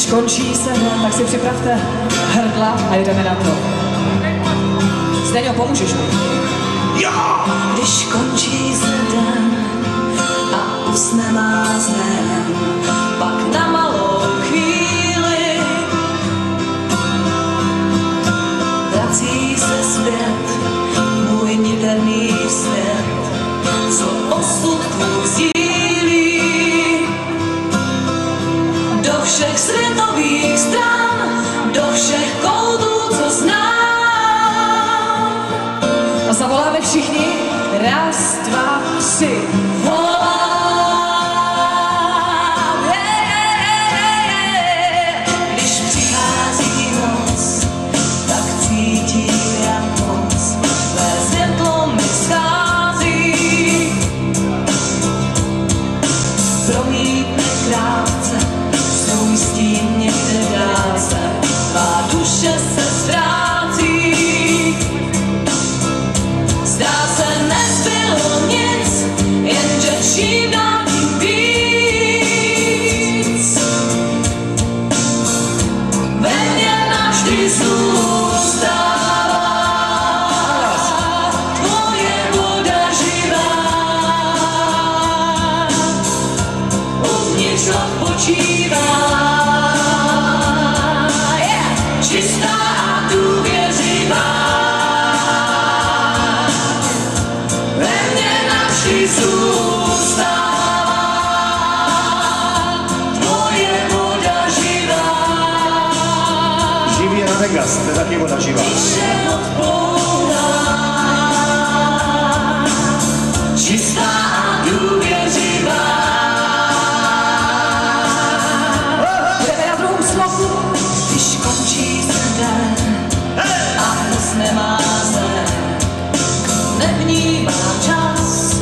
Když končí se hra, tak si připravte hrdla a jdeme na to. Zdeňo, pomůžeš mi? Jo! Když končí se den a usne má zden, pak na malou chvíli vrací se zpět můj niterný svět, co osud tvůj sdílí. Do všech světových stran, do všech koutů, co znám. A zavoláme všichni, 1, 2, 3. Volám, když přichází noc, tak cítím, jak moc tvé světlo mi schází. Promítne krátce, svůj stín někde dálce, tvá duše se ztrácí. Zdá se, nezbylo nic, jenže čím dál tím víc. Ve mně navždy zůstává tvoje voda živá. Uvnitř odpočívá, čistá a důvěřivá. Zůstává tvoje voda živá. Živý na Vegas, to je taky voda živá. Čistá a důvěřivá. Jdeme na druhou slovu. Když končí se den a hnusne má zem, nevnímá čas.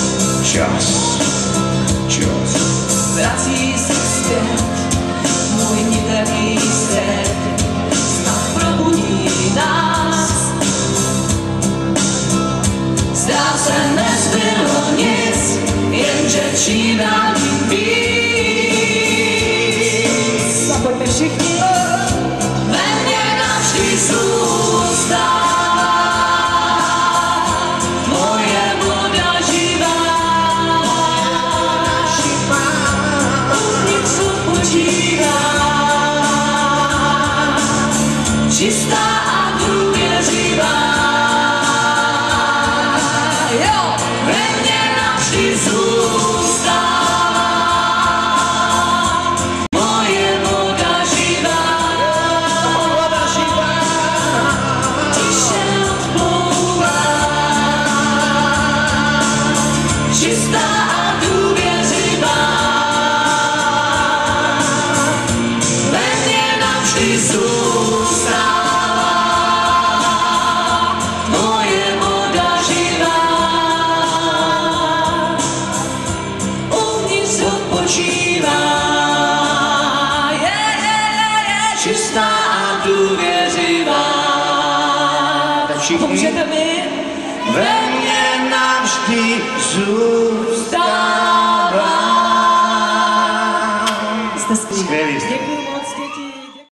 Čas. Vrací se zpět můj niterný svět, snad probudí nás. Zdá se, nezbylo nic, jenže čím dál tím víc. Zapojďme všichni. Ve mně navždy zůstává moje voda živá. Uvnitř odpočívá, čistá a důvěřivá. Jo, ve mně navždy zůstává moje voda živá. Tiše odplouvá, čistá a důvěřivá. Ve mně navždy zůstává moje voda živá. Uvnitř odpočívá, čistá a důvěřivá. Tak všichni. Pomůžete mi? Ve mně navždy zůstává